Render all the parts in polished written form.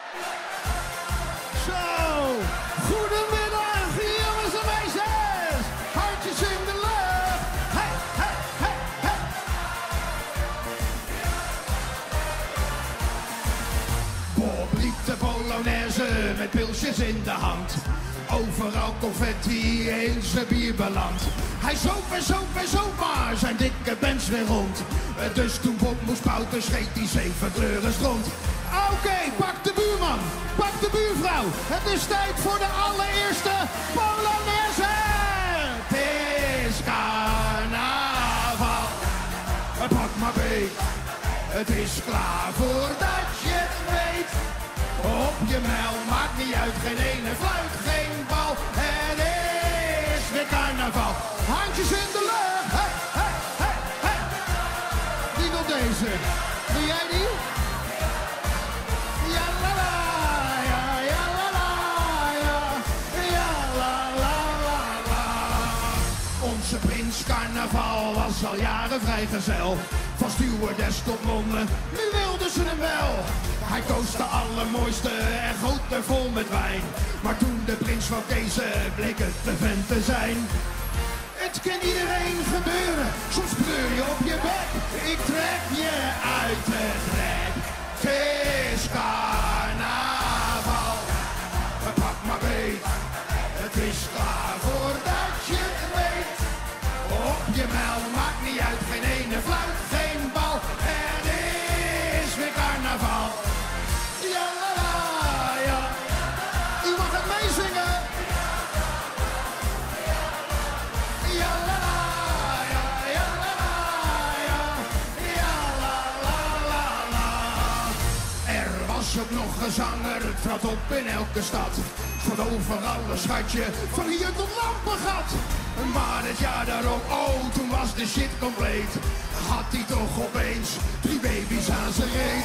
Zo, goedemiddag, jongens en meisjes. Handjes in de lucht. Hey, hey, hey, hey. Bob liep de Polonaise met pilsjes in de hand. Overal confetti in zijn bier beland. Hij zoop en zoop en zoop, maar zijn dikke Benz weer rond. Dus toen Bob moest bouten, scheet hij 7 kleuren stront. Oké, pak de buurman, pak de buurvrouw. Het is tijd voor de allereerste Polonaise. Het is carnaval. Pak maar beet. Het is klaar voordat je het weet. Op je mijl, maakt niet uit, geen ene fluit, geen bal. Het is weer carnaval. Handjes in de lucht. Hey, hey, hey, hey. Wie wil deze? Wil jij die? Ja la la, ja, ja la la, ja. Ja la la la la. Onze prins carnaval was al jaren vrijgezel. Van stewardess tot nonnen, nu wilden ze hem wel. Hij koos de allermooiste en goot er vol met wijn. Maar toen de prins van Kezen bleek het de vent te zijn. Het kan iedereen gebeuren, soms pleur je op je bek. Ik trek je uit het rek. Het is carnaval. Pak maar beet. Het is klaar voordat je het weet. Op je mijl, maakt niet uit, geen ene fluit, geen bal. Het is weer carnaval. Ja la la, ja. U mag het meezingen. Ja la la, ja, ja la la, ja. Ja la la la la. Er was ook nog een zanger, trad op in elke stad. Van overal een schatje, van hier tot Lampengat. Maar het jaar daarop, oh, toen was de shit compleet. Had hij toch opeens 3 baby's aan zijn reet.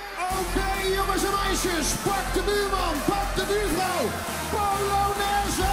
Oké, jongens en meisjes, pak de buurman, pak de buurvrouw. Polonaise!